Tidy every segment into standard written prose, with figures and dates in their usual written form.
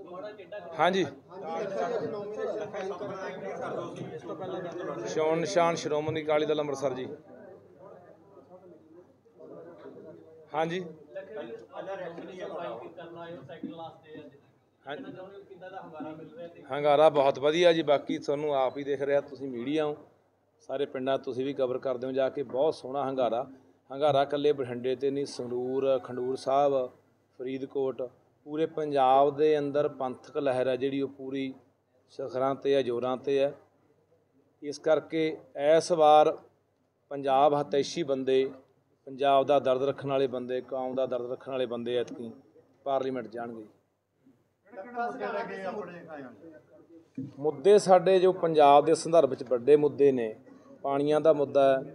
हाँ जी चोण निशान श्रोमणी अकाली दल ਅੰਮ੍ਰਿਤਸਰ जी। हाँ जी हंगारा बहुत वधिया जी। बाकी तुहानूं आप ही दिख रहा, तुसीं मीडिया हो, सारे पिंडां तुसीं भी कवर करदे हो जाके। बहुत सोहना हंगारा। हंगारा कल्ले बठिंडे ते नहीं, संगरूर, खंडूर साहब, फरीदकोट, पूरे पंजाब दे अंदर पंथक लहर है जिहड़ी वो पूरी सिखरां ते है, जोरां ते है। इस करके इस वार पंजाब हतैशी बंदे, पंजाब दा दर्द रखण वाले बंदे, कौम दा दर्द रखण वाले बंदे ऐतकी पार्लीमेंट जाणगे। मुद्दे साडे जो पंजाब दे संदर्भ च वड्डे मुद्दे ने, पाणीआं दा मुद्दा है,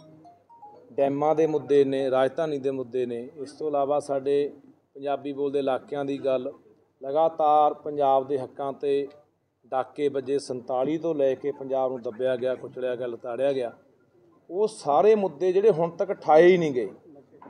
डैमां दे मुद्दे ने, राजधानी दे मुद्दे ने। इस तो इलावा साडे पंजाबी बोलदे इलाकिਆਂ ਦੀ ਗੱਲ, लगातार पंजाब दे हक्कां ते डाके वजे 47 ਤੋਂ ਲੈ ਕੇ पंजाब ਨੂੰ ਦੱਬਿਆ ਗਿਆ, ਕੁਚਲਿਆ ਗਿਆ, ਲਤਾੜਿਆ ਗਿਆ। ਉਹ ਸਾਰੇ ਮੁੱਦੇ ਜਿਹੜੇ ਹੁਣ ਤੱਕ ਠਾਏ ਹੀ ਨਹੀਂ ਗਏ।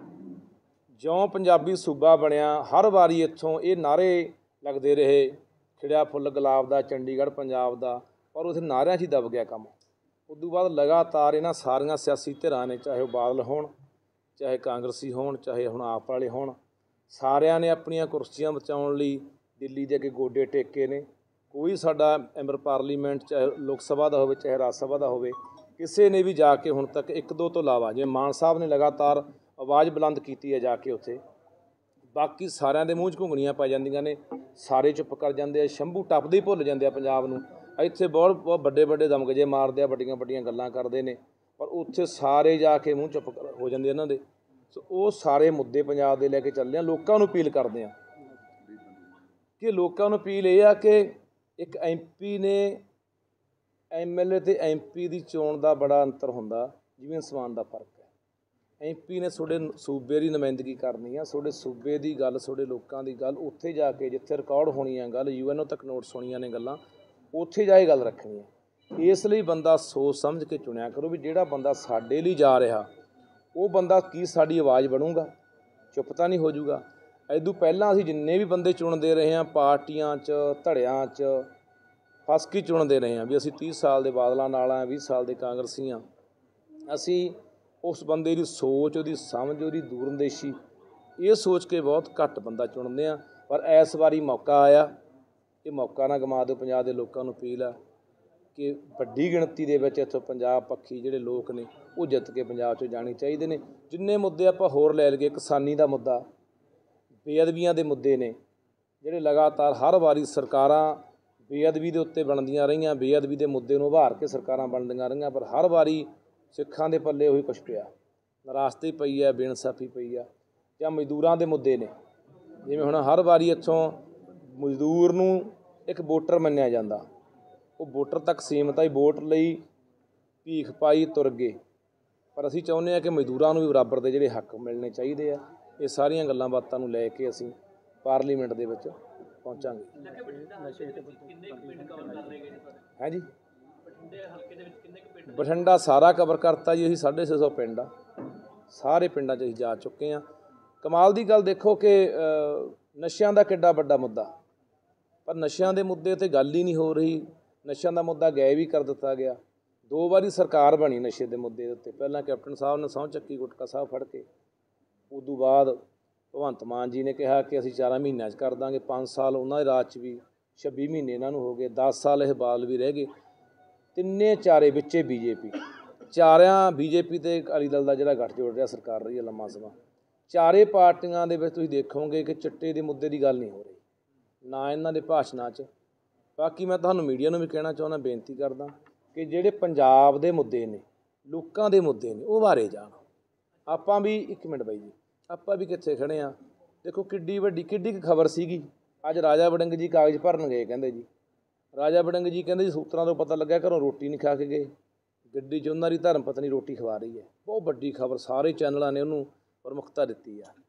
ਜਿਉਂ ਪੰਜਾਬੀ ਸੂਬਾ ਬਣਿਆ, ਹਰ ਵਾਰੀ ਇੱਥੋਂ ਇਹ ਨਾਅਰੇ ਲੱਗਦੇ ਰਹੇ, ਖਿੜਿਆ ਫੁੱਲ ਗੁਲਾਬ ਦਾ, ਚੰਡੀਗੜ੍ਹ ਪੰਜਾਬ ਦਾ, ਪਰ ਉੱਥੇ ਨਾਅਰਿਆਂ 'ਚ ਹੀ ਦਬ ਗਿਆ ਕੰਮ। ਉਦੋਂ ਬਾਅਦ ਲਗਾਤਾਰ ਇਹਨਾਂ ਸਾਰੀਆਂ ਸਿਆਸੀ ਧਿਰਾਂ ਨੇ, ਚਾਹੇ ਉਹ ਬਾਦਲ ਹੋਣ, ਚਾਹੇ ਕਾਂਗਰਸੀ ਹੋਣ, ਚਾਹੇ ਹੁਣ ਆਪ ਵਾਲੇ ਹੋਣ, ਸਾਰਿਆਂ ਨੇ ਆਪਣੀਆਂ ਕੁਰਸੀਆਂ ਬਚਾਉਣ ਲਈ ਦਿੱਲੀ ਦੇ ਅੱਗੇ ਗੋਡੇ ਟੇਕੇ ਨੇ। ਕੋਈ ਸਾਡਾ ਮੈਂਬਰ ਪਾਰਲੀਮੈਂਟ, ਚਾਹੇ ਲੋਕ ਸਭਾ ਦਾ ਹੋਵੇ, ਚਾਹੇ ਰਾਜ ਸਭਾ ਦਾ ਹੋਵੇ, ਕਿਸੇ ਨੇ ਵੀ ਜਾ ਕੇ ਹੁਣ ਤੱਕ ਇੱਕ ਦੋ ਤੋਂ ਇਲਾਵਾ, ਜਿਵੇਂ ਮਾਨ ਸਾਹਿਬ ਨੇ ਲਗਾਤਾਰ ਆਵਾਜ਼ ਬੁਲੰਦ ਕੀਤੀ ਹੈ ਜਾ ਕੇ ਉੱਥੇ, ਬਾਕੀ ਸਾਰਿਆਂ ਦੇ ਮੂੰਹ 'ਚ ਘੁੰਗਣੀਆਂ ਪੈ ਜਾਂਦੀਆਂ ਨੇ, ਸਾਰੇ ਚੁੱਪ ਕਰ ਜਾਂਦੇ ਆ। ਸ਼ੰਭੂ ਟੱਪਦੇ ਹੀ ਭੁੱਲ ਜਾਂਦੇ ਆ ਪੰਜਾਬ ਨੂੰ। ਇੱਥੇ ਬਹੁਤ ਬਹੁਤ ਵੱਡੇ ਵੱਡੇ ਦਮਗਜੇ ਮਾਰਦੇ ਆ, ਵੱਡੀਆਂ ਵੱਡੀਆਂ ਗੱਲਾਂ ਕਰਦੇ ਨੇ, ਪਰ ਉੱਥੇ ਸਾਰੇ ਜਾ ਕੇ ਮੂੰਹ ਚੁੱਪ ਹੋ ਜਾਂਦੇ ਇਹਨਾਂ ਦੇ। ਸੋ ਉਹ ਸਾਰੇ ਮੁੱਦੇ ਪੰਜਾਬ ਦੇ ਲੈ ਕੇ ਚੱਲਦੇ ਆ। ਲੋਕਾਂ ਨੂੰ ਅਪੀਲ ਕਰਦੇ ਆ ਕਿ ਲੋਕਾਂ ਨੂੰ ਅਪੀਲ ਇਹ ਆ ਕਿ ਇੱਕ MP ਨੇ, MLA ਤੇ MP ਦੀ ਚੋਣ ਦਾ ਬੜਾ ਅੰਤਰ ਹੁੰਦਾ, ਜਿਵੇਂ ਅਸਮਾਨ ਦਾ ਫਰਕ ਹੈ। MP ਨੇ ਤੁਹਾਡੇ ਸੂਬੇ ਦੀ ਨੁਮਾਇੰਦਗੀ ਕਰਨੀ ਆ, ਤੁਹਾਡੇ ਸੂਬੇ ਦੀ ਗੱਲ, ਤੁਹਾਡੇ ਲੋਕਾਂ ਦੀ ਗੱਲ, ਉੱਥੇ ਜਾ ਕੇ ਜਿੱਥੇ ਰਿਕਾਰਡ ਹੋਣੀ ਆ ਗੱਲ, UNO ਤੱਕ ਨੋਟਸ ਹੋਣੀਆਂ ਨੇ ਗੱਲਾਂ, ਉੱਥੇ ਜਾ ਕੇ ਗੱਲ ਰੱਖਣੀ ਹੈ। ਇਸ ਲਈ ਬੰਦਾ ਸੋਚ ਸਮਝ ਕੇ ਚੁਣਿਆ ਕਰੋ ਵੀ ਜਿਹੜਾ ਬੰਦਾ ਸਾਡੇ ਲਈ ਜਾ ਰਿਹਾ, ਉਹ ਬੰਦਾ ਕੀ ਸਾਡੀ ਆਵਾਜ਼ ਬਣੂਗਾ, ਚੁੱਪ ਤਾਂ ਨਹੀਂ ਹੋ ਜਾਊਗਾ। ਇਦੋਂ ਪਹਿਲਾਂ ਅਸੀਂ ਜਿੰਨੇ ਵੀ ਬੰਦੇ ਚੁਣਦੇ ਰਹੇ ਹਾਂ, ਪਾਰਟੀਆਂ 'ਚ, ਧੜਿਆਂ 'ਚ ਫਸ ਕੇ ਚੁਣਦੇ ਰਹੇ ਹਾਂ ਵੀ ਅਸੀਂ 30 ਸਾਲ ਦੇ ਬਾਦਲਾਂ ਨਾਲ ਹਾਂ, 20 ਸਾਲ ਦੇ ਕਾਂਗਰਸੀ ਹਾਂ। ਅਸੀਂ ਉਸ ਬੰਦੇ ਦੀ ਸੋਚ, ਉਹਦੀ ਸਮਝ, ਉਹਦੀ ਦੂਰਅੰਦੇਸ਼ੀ, ਇਹ ਸੋਚ ਕੇ ਬਹੁਤ ਘੱਟ ਬੰਦਾ ਚੁਣਦੇ ਹਾਂ। ਪਰ ਇਸ ਵਾਰੀ ਮੌਕਾ ਆਇਆ, ਇਹ ਮੌਕਾ ਨਾ ਗਵਾ ਦਿਓ। ਪੰਜਾਬ ਦੇ ਲੋਕਾਂ ਨੂੰ ਅਪੀਲ ਆ ਕਿ ਵੱਡੀ ਗਿਣਤੀ ਦੇ ਵਿੱਚ ਇੱਥੋਂ ਪੰਜਾਬ ਪੱਖੀ ਜਿਹੜੇ ਲੋਕ ਨੇ ਉਹ ਜਿੱਤ ਕੇ ਪੰਜਾਬ 'ਚੋਂ ਜਾਣੇ ਚਾਹੀਦੇ ਨੇ। ਜਿੰਨੇ ਮੁੱਦੇ ਆਪਾਂ ਹੋਰ ਲੈ ਲਈਏ, ਕਿਸਾਨੀ ਦਾ ਮੁੱਦਾ, ਬੇਅਦਬੀਆਂ ਦੇ ਮੁੱਦੇ ਨੇ, ਜਿਹੜੇ ਲਗਾਤਾਰ ਹਰ ਵਾਰੀ ਸਰਕਾਰਾਂ ਬੇਅਦਬੀ ਦੇ ਉੱਤੇ ਬਣਦੀਆਂ ਰਹੀਆਂ, ਬੇਅਦਬੀ ਦੇ ਮੁੱਦੇ ਨੂੰ ਉਭਾਰ ਕੇ ਸਰਕਾਰਾਂ ਬਣਦੀਆਂ ਰਹੀਆਂ, ਪਰ ਹਰ ਵਾਰੀ ਸਿੱਖਾਂ ਦੇ ਪੱਲੇ ਉਹੀ ਕੁਛ ਪਿਆ, ਨਾਰਾਜ਼ਗੀ ਪਈ ਹੈ, ਬੇਇਨਸਾਫੀ ਪਈ ਆ। ਜਾਂ ਮਜ਼ਦੂਰਾਂ ਦੇ ਮੁੱਦੇ ਨੇ, ਜਿਵੇਂ ਹੁਣ ਹਰ ਵਾਰੀ ਇੱਥੋਂ ਮਜ਼ਦੂਰ ਨੂੰ ਇੱਕ ਵੋਟਰ ਮੰਨਿਆ ਜਾਂਦਾ, ਉਹ ਵੋਟਰ ਤੱਕ ਸੀਮਤ ਆ, ਵੋਟ ਲਈ ਭੀਖ ਪਾਈ ਤੁਰ ਗਏ। ਪਰ ਅਸੀਂ ਚਾਹੁੰਦੇ ਹਾਂ ਕਿ ਮਜ਼ਦੂਰਾਂ ਨੂੰ ਵੀ ਬਰਾਬਰ ਦੇ ਜਿਹੜੇ ਹੱਕ ਮਿਲਣੇ ਚਾਹੀਦੇ ਆ। ਇਹ ਸਾਰੀਆਂ ਗੱਲਾਂ ਬਾਤਾਂ ਨੂੰ ਲੈ ਕੇ ਅਸੀਂ ਪਾਰਲੀਮੈਂਟ ਦੇ ਵਿੱਚ ਪਹੁੰਚਾਂਗੇ। ਹੈ ਜੀ, ਬਠਿੰਡਾ ਸਾਰਾ ਕਵਰ ਕਰਤਾ ਜੀ। ਅਸੀਂ 650 ਪਿੰਡ ਆ, ਸਾਰੇ ਪਿੰਡਾਂ 'ਚ ਅਸੀਂ ਜਾ ਚੁੱਕੇ ਹਾਂ। ਕਮਾਲ ਦੀ ਗੱਲ ਦੇਖੋ ਕਿ ਨਸ਼ਿਆਂ ਦਾ ਕਿੱਡਾ ਵੱਡਾ ਮੁੱਦਾ, ਪਰ ਨਸ਼ਿਆਂ ਦੇ ਮੁੱਦੇ 'ਤੇ ਗੱਲ ਹੀ ਨਹੀਂ ਹੋ ਰਹੀ। ਨਸ਼ਿਆਂ ਦਾ ਮੁੱਦਾ ਗਾਇਬ ਹੀ ਕਰ ਦਿੱਤਾ ਗਿਆ। 2 ਵਾਰੀ ਸਰਕਾਰ ਬਣੀ ਨਸ਼ੇ ਦੇ ਮੁੱਦੇ ਦੇ ਉੱਤੇ। ਪਹਿਲਾਂ ਕੈਪਟਨ ਸਾਹਿਬ ਨੇ ਸਹੁੰ ਚੱਕੀ ਗੁਟਕਾ ਸਾਹਿਬ ਫੜ ਕੇ, ਉਦੋਂ ਬਾਅਦ ਭਗਵੰਤ ਮਾਨ ਜੀ ਨੇ ਕਿਹਾ ਕਿ ਅਸੀਂ 4 ਮਹੀਨਿਆਂ 'ਚ ਕਰ ਦਾਂਗੇ। 5 ਸਾਲ ਉਹਨਾਂ ਦੇ ਰਾਜ 'ਚ ਵੀ, 26 ਮਹੀਨੇ ਇਹਨਾਂ ਨੂੰ ਹੋ ਗਏ, 10 ਸਾਲ ਇਹ ਬਾਦਲ ਵੀ ਰਹਿ ਗਏ। ਤਿੰਨੇ ਚਾਰੇ ਵਿੱਚੇ BJP, ਚਾਰਿਆਂ BJP ਤੇ ਅਕਾਲੀ ਦਲ ਦਾ ਜਿਹੜਾ ਗੱਠਜੋੜ ਰਿਹਾ, ਸਰਕਾਰ ਰਹੀ ਹੈ ਲੰਮਾ ਸਮਾਂ। ਚਾਰੇ ਪਾਰਟੀਆਂ ਦੇ ਵਿੱਚ ਤੁਸੀਂ ਦੇਖੋਗੇ ਕਿ ਚਿੱਟੇ ਦੇ ਮੁੱਦੇ ਦੀ ਗੱਲ ਨਹੀਂ ਹੋ ਰਹੀ, ਨਾ ਇਹਨਾਂ ਦੇ ਭਾਸ਼ਣਾਂ 'ਚ। ਬਾਕੀ ਮੈਂ ਤੁਹਾਨੂੰ ਮੀਡੀਆ ਨੂੰ ਵੀ ਕਹਿਣਾ ਚਾਹੁੰਦਾ, ਬੇਨਤੀ ਕਰਦਾ ਕਿ ਜਿਹੜੇ ਪੰਜਾਬ ਦੇ ਮੁੱਦੇ ਨੇ, ਲੋਕਾਂ ਦੇ ਮੁੱਦੇ ਨੇ, ਉਹ ਬਾਰੇ ਜਾਣ। ਆਪਾਂ ਵੀ 1 ਮਿੰਟ ਬਾਈ ਜੀ, ਆਪਾਂ ਵੀ ਕਿੱਥੇ ਖੜ੍ਹੇ ਹਾਂ। ਦੇਖੋ ਕਿੱਡੀ ਵੱਡੀ ਕਿੱਡੀ ਕੁ ਖਬਰ ਸੀਗੀ। ਅੱਜ ਰਾਜਾ ਵੜਿੰਗ ਜੀ ਕਾਗਜ਼ ਭਰਨ ਗਏ, ਕਹਿੰਦੇ ਜੀ, ਰਾਜਾ ਵੜਿੰਗ ਜੀ ਕਹਿੰਦੇ ਜੀ ਸੂਤਰਾਂ ਤੋਂ ਪਤਾ ਲੱਗਿਆ ਘਰੋਂ ਰੋਟੀ ਨਹੀਂ ਖਾ ਕੇ ਗਏ, ਗੱਡੀ 'ਚ ਉਹਨਾਂ ਦੀ ਧਰਮ ਪਤਨੀ ਰੋਟੀ ਖਵਾ ਰਹੀ ਹੈ। ਬਹੁਤ ਵੱਡੀ ਖਬਰ, ਸਾਰੇ ਚੈਨਲਾਂ ਨੇ ਉਹਨੂੰ ਪ੍ਰਮੁੱਖਤਾ ਦਿੱਤੀ ਆ।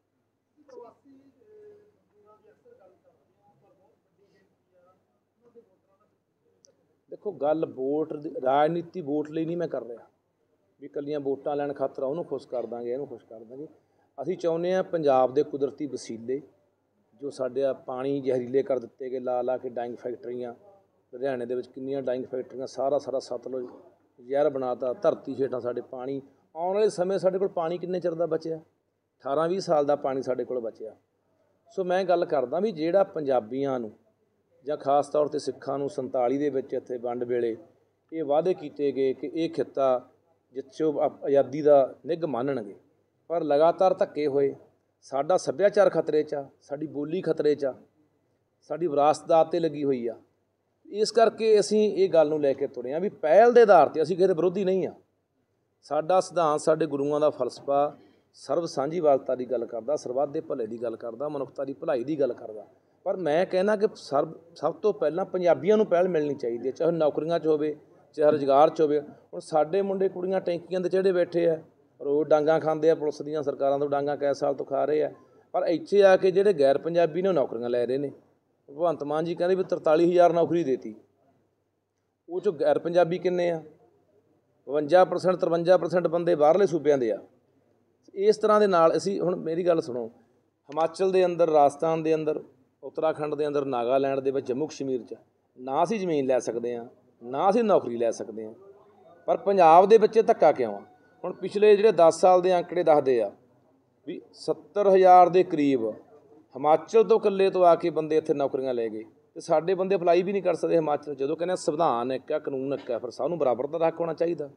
ਦੇਖੋ ਗੱਲ ਵੋਟ ਦੀ, ਰਾਜਨੀਤੀ ਵੋਟ ਲਈ ਨਹੀਂ ਮੈਂ ਕਰ ਰਿਹਾ ਵੀ ਇਕੱਲੀਆਂ ਵੋਟਾਂ ਲੈਣ ਖਾਤਰ ਉਹਨੂੰ ਖੁਸ਼ ਕਰ ਦਾਂਗੇ, ਇਹਨੂੰ ਖੁਸ਼ ਕਰ ਦਾਂਗੇ। ਅਸੀਂ ਚਾਹੁੰਦੇ ਹਾਂ ਪੰਜਾਬ ਦੇ ਕੁਦਰਤੀ ਵਸੀਲੇ ਜੋ ਸਾਡੇ ਆ ਪਾਣੀ ਜ਼ਹਿਰੀਲੇ ਕਰ ਦਿੱਤੇ ਗਏ ਲਾ ਕੇ ਡਾਈਂਗ ਫੈਕਟਰੀਆਂ। ਲੁਧਿਆਣੇ ਦੇ ਵਿੱਚ ਕਿੰਨੀਆਂ ਡਾਈਂਗ ਫੈਕਟਰੀਆਂ, ਸਾਰਾ ਸਤਲੁਜ ਜ਼ਹਿਰ ਬਣਾਤਾ। ਧਰਤੀ ਹੇਠਾਂ ਸਾਡੇ ਪਾਣੀ, ਆਉਣ ਵਾਲੇ ਸਮੇਂ ਸਾਡੇ ਕੋਲ ਪਾਣੀ ਕਿੰਨੇ ਚਿਰ ਦਾ ਬਚਿਆ? 18-20 ਸਾਲ ਦਾ ਪਾਣੀ ਸਾਡੇ ਕੋਲ ਬਚਿਆ। ਸੋ ਮੈਂ ਗੱਲ ਕਰਦਾ ਵੀ ਜਿਹੜਾ ਪੰਜਾਬੀਆਂ ਨੂੰ ਜਾਂ ਖਾਸ ਤੌਰ 'ਤੇ ਸਿੱਖਾਂ ਨੂੰ 47 ਦੇ ਵਿੱਚ ਇੱਥੇ ਵੰਡ ਵੇਲੇ ਇਹ ਵਾਅਦੇ ਕੀਤੇ ਗਏ ਕਿ ਇਹ ਖਿੱਤਾ ਜਿੱਥੇ ਉਹ ਆਜ਼ਾਦੀ ਦਾ ਨਿੱਘ ਮਾਣਨਗੇ, ਪਰ ਲਗਾਤਾਰ ਧੱਕੇ ਹੋਏ। ਸਾਡਾ ਸੱਭਿਆਚਾਰ ਖਤਰੇ 'ਚ ਆ, ਸਾਡੀ ਬੋਲੀ ਖਤਰੇ 'ਚ ਆ, ਸਾਡੀ ਵਿਰਾਸਤ ਦਾਅ 'ਤੇ ਲੱਗੀ ਹੋਈ ਆ। ਇਸ ਕਰਕੇ ਅਸੀਂ ਇਹ ਗੱਲ ਨੂੰ ਲੈ ਕੇ ਤੁਰੇ ਹਾਂ ਵੀ ਪਹਿਲ ਦੇ ਆਧਾਰ 'ਤੇ ਅਸੀਂ ਕਿਸੇ ਦੇ ਵਿਰੋਧੀ ਨਹੀਂ ਹਾਂ। ਸਾਡਾ ਸਿਧਾਂਤ ਸਾਡੇ ਗੁਰੂਆਂ ਦਾ ਫਲਸਫਾ ਸਰਬ ਸਾਂਝੀਵਾਲਤਾ ਦੀ ਗੱਲ ਕਰਦਾ, ਸਰਬੱਤ ਦੇ ਭਲੇ ਦੀ ਗੱਲ ਕਰਦਾ, ਮਨੁੱਖਤਾ ਦੀ ਭਲਾਈ ਦੀ ਗੱਲ ਕਰਦਾ। ਪਰ ਮੈਂ ਕਹਿੰਦਾ ਕਿ ਸਭ ਤੋਂ ਪਹਿਲਾਂ ਪੰਜਾਬੀਆਂ ਨੂੰ ਪਹਿਲ ਮਿਲਣੀ ਚਾਹੀਦੀ ਹੈ, ਚਾਹੇ ਨੌਕਰੀਆਂ 'ਚ ਹੋਵੇ, ਚਾਹੇ ਰੁਜ਼ਗਾਰ 'ਚ ਹੋਵੇ। ਹੁਣ ਸਾਡੇ ਮੁੰਡੇ ਕੁੜੀਆਂ ਟੈਂਕੀਆਂ 'ਤੇ ਚੜ੍ਹੇ ਬੈਠੇ ਆ, ਰੋਜ਼ ਡਾਂਗਾਂ ਖਾਂਦੇ ਆ, ਪੁਲਿਸ ਦੀਆਂ ਸਰਕਾਰਾਂ ਤੋਂ ਡਾਂਗਾਂ ਕਈ ਸਾਲ ਤੋਂ ਖਾ ਰਹੇ ਆ। ਪਰ ਇੱਥੇ ਆ ਕੇ ਜਿਹੜੇ ਗੈਰ ਪੰਜਾਬੀ ਨੇ ਉਹ ਨੌਕਰੀਆਂ ਲੈ ਰਹੇ ਨੇ। ਭਗਵੰਤ ਮਾਨ ਜੀ ਕਹਿੰਦੇ ਵੀ 43,000 ਨੌਕਰੀ ਦੇਤੀ, ਉਹ 'ਚੋਂ ਗੈਰ ਪੰਜਾਬੀ ਕਿੰਨੇ ਆ? 52% 53% ਬੰਦੇ ਬਾਹਰਲੇ ਸੂਬਿਆਂ ਦੇ ਆ। ਇਸ ਤਰ੍ਹਾਂ ਦੇ ਨਾਲ ਅਸੀਂ ਹੁਣ ਮੇਰੀ ਗੱਲ ਸੁਣੋ, ਹਿਮਾਚਲ ਦੇ ਅੰਦਰ, ਰਾਜਸਥਾਨ ਦੇ ਅੰਦਰ, ਉੱਤਰਾਖੰਡ ਦੇ ਅੰਦਰ, ਨਾਗਾਲੈਂਡ ਦੇ ਵਿੱਚ, ਜੰਮੂ ਕਸ਼ਮੀਰ 'ਚ ਨਾ ਅਸੀਂ ਜ਼ਮੀਨ ਲੈ ਸਕਦੇ ਹਾਂ, ਨਾ ਅਸੀਂ ਨੌਕਰੀ ਲੈ ਸਕਦੇ ਹਾਂ, ਪਰ ਪੰਜਾਬ ਦੇ ਵਿੱਚ ਧੱਕਾ ਕਿਉਂ ਆ? ਹੁਣ ਪਿਛਲੇ ਜਿਹੜੇ 10 ਸਾਲ ਦੇ ਅੰਕੜੇ ਦੱਸਦੇ ਆ ਵੀ 70,000 ਦੇ ਕਰੀਬ ਹਿਮਾਚਲ ਤੋਂ ਇਕੱਲੇ ਤੋਂ ਆ ਕੇ ਬੰਦੇ ਇੱਥੇ ਨੌਕਰੀਆਂ ਲੈ ਗਏ, ਅਤੇ ਸਾਡੇ ਬੰਦੇ ਅਪਲਾਈ ਵੀ ਨਹੀਂ ਕਰ ਸਕਦੇ ਹਿਮਾਚਲ। ਜਦੋਂ ਕਹਿੰਦੇ ਸੰਵਿਧਾਨ ਇੱਕ ਆ, ਕਾਨੂੰਨ ਇੱਕ ਆ, ਫਿਰ ਸਭ ਨੂੰ ਬਰਾਬਰ ਦਾ ਹੱਕ ਹੋਣਾ ਚਾਹੀਦਾ।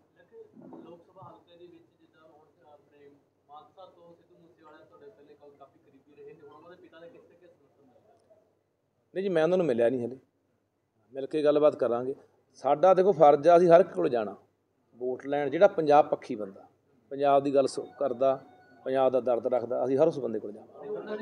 ਨਹੀਂ ਜੀ, ਮੈਂ ਉਹਨਾਂ ਨੂੰ ਮਿਲਿਆ ਨਹੀਂ ਹਲੇ, ਮਿਲ ਕੇ ਗੱਲਬਾਤ ਕਰਾਂਗੇ। ਸਾਡਾ ਦੇਖੋ ਫਰਜ਼ ਆ, ਅਸੀਂ ਹਰ ਇੱਕ ਕੋਲ ਜਾਣਾ ਵੋਟ ਲੈਣ। ਜਿਹੜਾ ਪੰਜਾਬ ਪੱਖੀ ਬੰਦਾ, ਪੰਜਾਬ ਦੀ ਗੱਲ ਕਰਦਾ, ਪੰਜਾਬ ਦਾ ਦਰਦ ਰੱਖਦਾ, ਅਸੀਂ ਹਰ ਉਸ ਬੰਦੇ ਕੋਲ ਜਾਣਾ।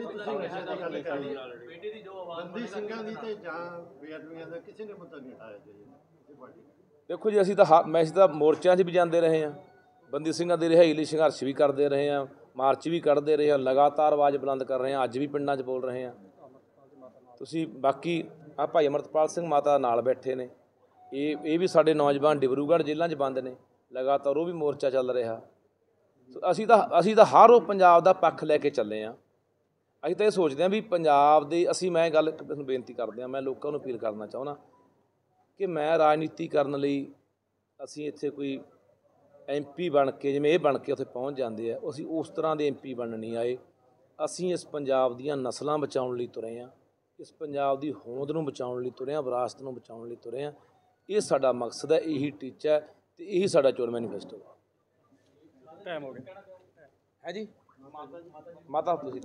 ਦੇਖੋ ਜੀ, ਅਸੀਂ ਤਾਂ ਮੋਰਚਿਆਂ 'ਚ ਵੀ ਜਾਂਦੇ ਰਹੇ ਹਾਂ, ਬੰਦੀ ਸਿੰਘਾਂ ਦੀ ਰਿਹਾਈ ਲਈ ਸੰਘਰਸ਼ ਵੀ ਕਰਦੇ ਰਹੇ ਹਾਂ, ਮਾਰਚ ਵੀ ਕੱਢਦੇ ਰਹੇ ਹਾਂ, ਲਗਾਤਾਰ ਆਵਾਜ਼ ਬੁਲੰਦ ਕਰ ਰਹੇ ਹਾਂ, ਅੱਜ ਵੀ ਪਿੰਡਾਂ 'ਚ ਬੋਲ ਰਹੇ ਹਾਂ। ਤੁਸੀਂ ਬਾਕੀ ਆਹ ਭਾਈ ਅਮਰਤਪਾਲ ਸਿੰਘ ਮਾਤਾ ਨਾਲ ਬੈਠੇ ਨੇ, ਇਹ ਵੀ ਸਾਡੇ ਨੌਜਵਾਨ ਡਿਬਰੂਗੜ੍ਹ ਜੇਲ੍ਹਾਂ 'ਚ ਬੰਦ ਨੇ, ਲਗਾਤਾਰ ਉਹ ਵੀ ਮੋਰਚਾ ਚੱਲ ਰਿਹਾ। ਅਸੀਂ ਤਾਂ ਹਰ ਉਹ ਪੰਜਾਬ ਦਾ ਪੱਖ ਲੈ ਕੇ ਚੱਲੇ ਹਾਂ। ਅਸੀਂ ਤਾਂ ਇਹ ਸੋਚਦੇ ਹਾਂ ਵੀ ਪੰਜਾਬ ਦੇ ਮੈਂ ਗੱਲ ਤੁਹਾਨੂੰ ਬੇਨਤੀ ਕਰਦੇ ਹਾਂ, ਮੈਂ ਲੋਕਾਂ ਨੂੰ ਅਪੀਲ ਕਰਨਾ ਚਾਹੁੰਦਾ ਕਿ ਮੈਂ ਰਾਜਨੀਤੀ ਕਰਨ ਲਈ ਅਸੀਂ ਇੱਥੇ ਕੋਈ MP ਬਣ ਕੇ, ਜਿਵੇਂ ਇਹ ਬਣ ਕੇ ਉੱਥੇ ਪਹੁੰਚ ਜਾਂਦੇ ਆ, ਅਸੀਂ ਉਸ ਤਰ੍ਹਾਂ ਦੇ MP ਬਣਨ ਨਹੀਂ ਆਏ। ਅਸੀਂ ਇਸ ਪੰਜਾਬ ਦੀਆਂ ਨਸਲਾਂ ਬਚਾਉਣ ਲਈ ਤੁਰੇ ਹਾਂ, ਇਸ ਪੰਜਾਬ ਦੀ ਹੋਂਦ ਨੂੰ ਬਚਾਉਣ ਲਈ ਤੁਰੇ ਹਾਂ, ਵਿਰਾਸਤ ਨੂੰ ਬਚਾਉਣ ਲਈ ਤੁਰੇ ਹਾਂ। ਇਹ ਸਾਡਾ ਮਕਸਦ ਹੈ, ਇਹੀ ਟੀਚਾ ਹੈ, ਅਤੇ ਇਹੀ ਸਾਡਾ ਚੋਣ ਮੈਨੀਫੈਸਟੋ ਹੈ। ਟਾਈਮ ਹੋ ਗਿਆ ਹੈ ਜੀ। ਮਾਤਾ ਤੁਸੀਂ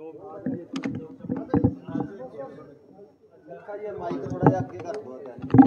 ਮਾਈਕ ਥੋੜਾ ਜਿਹਾ ਅੱਗੇ ਕਰ ਦਿਓ।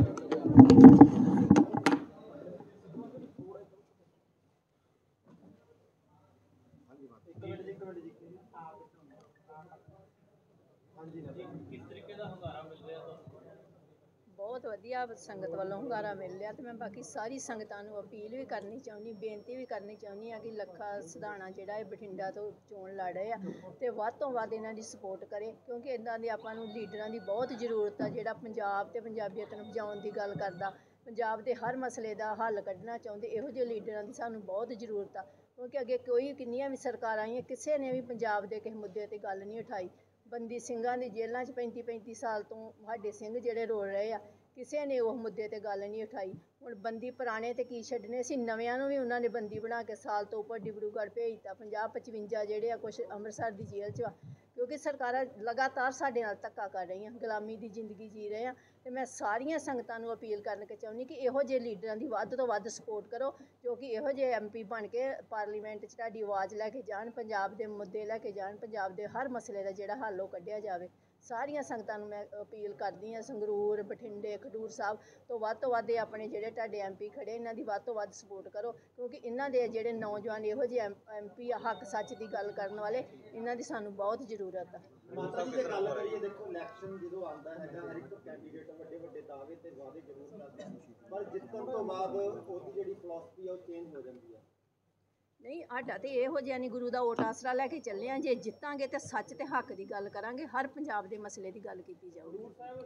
ਬਹੁਤ ਵਧੀਆ ਸੰਗਤ ਵੱਲੋਂ ਹੁੰਗਾਰਾ ਮਿਲ ਰਿਹਾ, ਅਤੇ ਮੈਂ ਬਾਕੀ ਸਾਰੀ ਸੰਗਤਾਂ ਨੂੰ ਅਪੀਲ ਵੀ ਕਰਨੀ ਚਾਹੁੰਦੀ, ਬੇਨਤੀ ਵੀ ਕਰਨੀ ਚਾਹੁੰਦੀ ਹਾਂ ਕਿ ਲੱਖਾ ਸਿਧਾਣਾ ਜਿਹੜਾ ਇਹ ਬਠਿੰਡਾ ਤੋਂ ਚੋਣ ਲੜ ਰਹੇ ਆ, ਅਤੇ ਵੱਧ ਤੋਂ ਵੱਧ ਇਹਨਾਂ ਦੀ ਸਪੋਰਟ ਕਰੇ, ਕਿਉਂਕਿ ਇੱਦਾਂ ਦੇ ਆਪਾਂ ਨੂੰ ਲੀਡਰਾਂ ਦੀ ਬਹੁਤ ਜ਼ਰੂਰਤ ਆ, ਜਿਹੜਾ ਪੰਜਾਬ ਅਤੇ ਪੰਜਾਬੀਅਤ ਨੂੰ ਬਚਾਉਣ ਦੀ ਗੱਲ ਕਰਦਾ, ਪੰਜਾਬ ਦੇ ਹਰ ਮਸਲੇ ਦਾ ਹੱਲ ਕੱਢਣਾ ਚਾਹੁੰਦੇ। ਇਹੋ ਜਿਹੇ ਲੀਡਰਾਂ ਦੀ ਸਾਨੂੰ ਬਹੁਤ ਜ਼ਰੂਰਤ ਆ, ਕਿਉਂਕਿ ਅੱਗੇ ਕਿੰਨੀਆਂ ਵੀ ਸਰਕਾਰਾਂ ਆਈਆਂ, ਕਿਸੇ ਨੇ ਵੀ ਪੰਜਾਬ ਦੇ ਕਿਸੇ ਮੁੱਦੇ 'ਤੇ ਗੱਲ ਨਹੀਂ ਉਠਾਈ। ਬੰਦੀ ਸਿੰਘਾਂ ਦੀ ਜੇਲ੍ਹਾਂ 'ਚ 35-35 ਸਾਲ ਤੋਂ ਸਾਡੇ ਸਿੰਘ ਜਿਹੜੇ ਰੋਲ ਰਹੇ ਆ, ਕਿਸੇ ਨੇ ਉਹ ਮੁੱਦੇ 'ਤੇ ਗੱਲ ਨਹੀਂ ਉਠਾਈ। ਹੁਣ ਬੰਦੀ ਪੁਰਾਣੇ 'ਤੇ ਕੀ ਛੱਡਣੇ ਸੀ, ਨਵਿਆਂ ਨੂੰ ਵੀ ਉਹਨਾਂ ਨੇ ਬੰਦੀ ਬਣਾ ਕੇ ਸਾਲ ਤੋਂ ਉੱਪਰ ਡਿਬਰੂਗੜ੍ਹ ਭੇਜਤਾ। 50-55 ਜਿਹੜੇ ਆ ਕੁਛ ਅੰਮ੍ਰਿਤਸਰ ਦੀ ਜੇਲ੍ਹ 'ਚ ਆ, ਕਿਉਂਕਿ ਸਰਕਾਰਾਂ ਲਗਾਤਾਰ ਸਾਡੇ ਨਾਲ ਧੱਕਾ ਕਰ ਰਹੀਆਂ, ਗੁਲਾਮੀ ਦੀ ਜ਼ਿੰਦਗੀ ਜੀ ਰਹੇ ਆ। ਅਤੇ ਮੈਂ ਸਾਰੀਆਂ ਸੰਗਤਾਂ ਨੂੰ ਅਪੀਲ ਕਰਨਾ ਚਾਹੁੰਦੀ ਕਿ ਇਹੋ ਜਿਹੇ ਲੀਡਰਾਂ ਦੀ ਵੱਧ ਤੋਂ ਵੱਧ ਸਪੋਰਟ ਕਰੋ, ਕਿਉਂਕਿ ਇਹੋ ਜਿਹੇ MP ਬਣ ਕੇ ਪਾਰਲੀਮੈਂਟ 'ਚ ਤੁਹਾਡੀ ਆਵਾਜ਼ ਲੈ ਕੇ ਜਾਣ, ਪੰਜਾਬ ਦੇ ਮੁੱਦੇ ਲੈ ਕੇ ਜਾਣ, ਪੰਜਾਬ ਦੇ ਹਰ ਮਸਲੇ ਦਾ ਜਿਹੜਾ ਹੱਲ ਉਹ ਕੱਢਿਆ ਜਾਵੇ। ਸਾਰੀਆਂ ਸੰਗਤਾਂ ਨੂੰ ਮੈਂ ਅਪੀਲ ਕਰਦੀ ਹਾਂ, ਸੰਗਰੂਰ, ਬਠਿੰਡੇ, ਖਡੂਰ ਸਾਹਿਬ ਤੋਂ ਵੱਧ ਇਹ ਆਪਣੇ ਜਿਹੜੇ ਤੁਹਾਡੇ MP ਖੜ੍ਹੇ, ਇਹਨਾਂ ਦੀ ਵੱਧ ਤੋਂ ਵੱਧ ਸਪੋਰਟ ਕਰੋ, ਕਿਉਂਕਿ ਇਹਨਾਂ ਦੇ ਜਿਹੜੇ ਨੌਜਵਾਨ ਇਹੋ ਜਿਹੇ MP ਆ, ਹੱਕ ਸੱਚ ਦੀ ਗੱਲ ਕਰਨ ਵਾਲੇ, ਇਹਨਾਂ ਦੀ ਸਾਨੂੰ ਬਹੁਤ ਜ਼ਰੂਰਤ ਆ। ਮਾਤਾ ਜੀ, ਜੇ ਗੱਲ ਕਰੀਏ, ਦੇਖੋ ਇਲੈਕਸ਼ਨ ਜਦੋਂ ਆਉਂਦਾ ਹੈਗਾ, ਹਰ ਇੱਕ ਕੈਂਡੀਡੇਟ ਵੱਡੇ ਦਾਅਵੇ ਤੇ ਵਾਅਦੇ ਜ਼ਰੂਰ ਕਰਦਾ, ਪਰ ਜਿੱਤਣ ਤੋਂ ਬਾਅਦ ਉਹਦੀ ਜਿਹੜੀ ਫਿਲਾਸਫੀ ਆ ਉਹ ਚੇਂਜ ਹੋ ਜਾਂਦੀ ਹੈ। ਨਹੀਂ, ਸਾਡਾ ਤੇ ਇਹੋ ਜਿਹਾ ਨਹੀਂ, ਗੁਰੂ ਦਾ ਓਟ ਆਸਰਾ ਲੈ ਕੇ ਚੱਲੇ ਹਾਂ। ਜੇ ਜਿੱਤਾਂਗੇ ਤੇ ਸੱਚ ਤੇ ਹੱਕ ਦੀ ਗੱਲ ਕਰਾਂਗੇ, ਹਰ ਪੰਜਾਬ ਦੇ ਮਸਲੇ ਦੀ ਗੱਲ ਕੀਤੀ ਜਾਊਗੀ।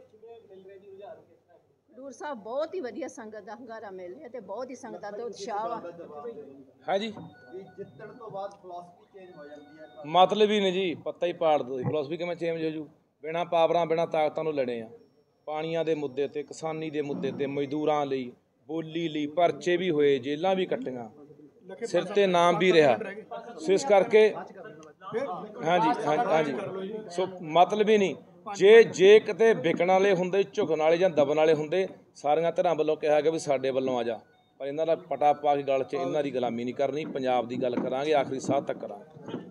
ਖਡੂਰ ਸਾਹਿਬ ਬਹੁਤ ਹੀ ਵਧੀਆ ਸੰਗਤ ਦਾ ਹੁੰਗਾਰਾ ਮਿਲ ਰਿਹਾ, ਤੇ ਬਹੁਤ ਹੀ ਸੰਗਤਾਂ ਦਾ ਉਤਸ਼ਾਹ ਵਾ। ਹੈ ਜੀ, ਜਿੱਤਣ ਤੋਂ ਬਾਅਦ ਫਿਲਾਸਫੀ ਚੇਂਜ ਹੋ ਜਾਂਦੀ ਹੈ, ਮਤਲਬ ਹੀ ਨਹੀਂ ਜੀ, ਪੱਤਾ ਹੀ ਪਾੜ ਦੋ। ਫਿਲਾਸਫੀ ਕਿਵੇਂ ਚੇਂਜ ਹੋ ਜੂ? ਬਿਨਾਂ ਪਾਵਰਾਂ ਬਿਨਾਂ ਤਾਕਤਾਂ ਨੂੰ ਲੜੇ ਆ। ਪਾਣੀਆਂ ਦੇ ਮੁੱਦੇ ਤੇ, ਕਿਸਾਨੀ ਦੇ ਮੁੱਦੇ ਤੇ, ਮਜ਼ਦੂਰਾਂ ਲਈ, ਬੋਲੀ ਲਈ ਪਰਚੇ ਵੀ ਹੋਏ, ਜੇਲ੍ਹਾਂ ਵੀ ਕੱਟੀਆਂ, ਸਿਰ ਤੇ ਨਾਮ ਵੀ ਰਿਹਾ। ਸੋ ਇਸ ਕਰਕੇ ਹਾਂਜੀ ਸੋ ਮਤਲਬ ਹੀ ਨਹੀਂ, ਜੇ ਕਿਤੇ ਵਿਕਣ ਵਾਲੇ ਹੁੰਦੇ, ਝੁਕਣ ਵਾਲੇ ਜਾਂ ਦਬਣ ਵਾਲੇ ਹੁੰਦੇ, ਸਾਰੀਆਂ ਧਿਰਾਂ ਵੱਲੋਂ ਕਿਹਾ ਗਿਆ ਵੀ ਸਾਡੇ ਵੱਲੋਂ ਆ ਜਾ, ਪਰ ਇਹਨਾਂ ਦਾ ਪਟਾ ਪਾ ਕੇ ਗਲ 'ਚ ਇਹਨਾਂ ਦੀ ਗੁਲਾਮੀ ਨਹੀਂ ਕਰਨੀ, ਪੰਜਾਬ ਦੀ ਗੱਲ ਕਰਾਂਗੇ, ਆਖਰੀ ਸਾਹ ਤੱਕ ਕਰਾਂਗੇ।